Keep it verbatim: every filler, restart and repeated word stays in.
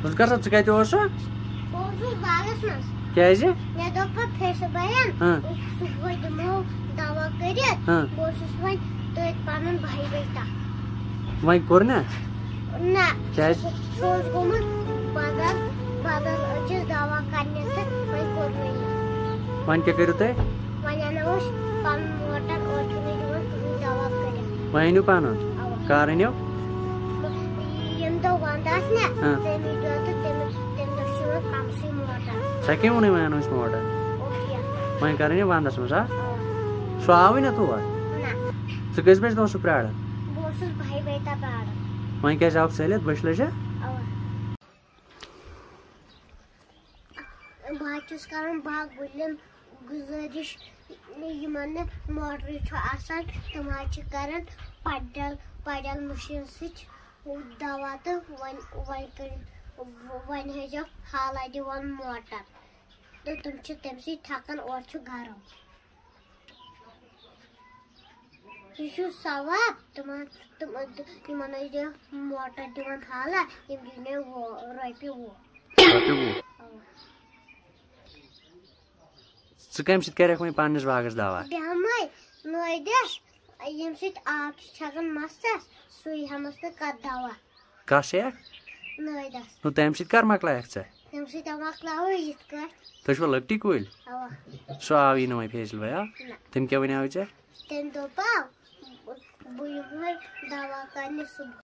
Zulkar صاحب ژٕ کتہِ اوسہٕ؟ بہٕ اوسُس باغس منٛز. کیازِ؟ مےٚ دوٚپ پتہٕ پھیسہٕ بَین صُبحٲے دِمو دوا کٔرِتھ. بہٕ اوسُس وۄنۍ تٔتھۍ پنُن بھاے بیٹا. وۄنۍ کوٚر نا؟ نہ کیازِ؟ سُہ اوس گوٚمُت بدل بدل أکِس دوا کرنہِ تہٕ وۄنۍ کوٚرمُے نہٕ. وۄنۍ کیٛاہ کٔرِو تُہۍ؟ وۄنۍ اَنو أسۍ پنُن موٹر اورٕ چھُنہٕ دِوان کٕہٕنۍ دوا کٔرِتھ. وۄنۍ أنِو پنُن؟ کر أنِو؟ ییٚمہِ دۄہ ونٛدٕ آسہِ نا تَمی دۄہ تہٕ تَمہِ تَمہِ دۄہ چھُ یِوان کمسٕے موٹر. سۄ کٔمۍ ووٚنُے وۄنۍ اَنو أسۍ موٹر؟ وۄنۍ کر أنِو ونٛدس منٛز ہا؟ سُہ آوٕے نا تور؟ ژٕ کٔژِ بجہِ اوسُکھ پیاران؟ بہٕ اوسُس بھاے بیٹا پیاران. وۄنۍ کیازِ آوُکھ ژٔلِتھ بٔچھِ لٔجا؟ بہٕ حظ چھُس کران باغ وٲلٮ۪ن گُزٲرِش یِمن نہٕ موٹرٕے چھُ آسان تِم حظ چھِ کران پڈل پڈل مشیٖن سۭتۍ دوا تہٕ وۄنۍ وۄنۍ کٔرِو وۄنۍ ہٲیزیٚو حالہ دِوان موٹر تہٕ تِم چھِ تمہِ سۭتۍ تھکان اورٕ چھُ گرم. یہِ چھُ ثواب تِمن یِمن ٲسۍزیٚو موٹر دِوان حالہ یِم دِنو رۄپیہِ وُہ. ژٕ کمہِ سۭتۍ کریکھ وۄنۍ پننِس باغس دوا؟ بیٚہمے نٲدِس ییٚمہِ سۭتۍ آب چھُ چھکان مستس سُے ہٮ۪مس تہٕ کتھ دوا. کتھ سیکھ؟ نٲدِس. نو تمہِ سۭتۍ کر مۄکلایکھ ژےٚ؟ تمہِ سۭتۍ مۄکلاوے یِتھ کٲٹھۍ. تُہۍ چھُوا لۄکٹی کُلۍ؟ سُہ آوٕے نہٕ وۄنۍ فیصل بھاے؟ تٔمۍ کیٛاہ ونیاوُے ژےٚ؟ تٔمۍ دوٚپاو بہٕ یِمہٕ دوا کرنہِ صبح.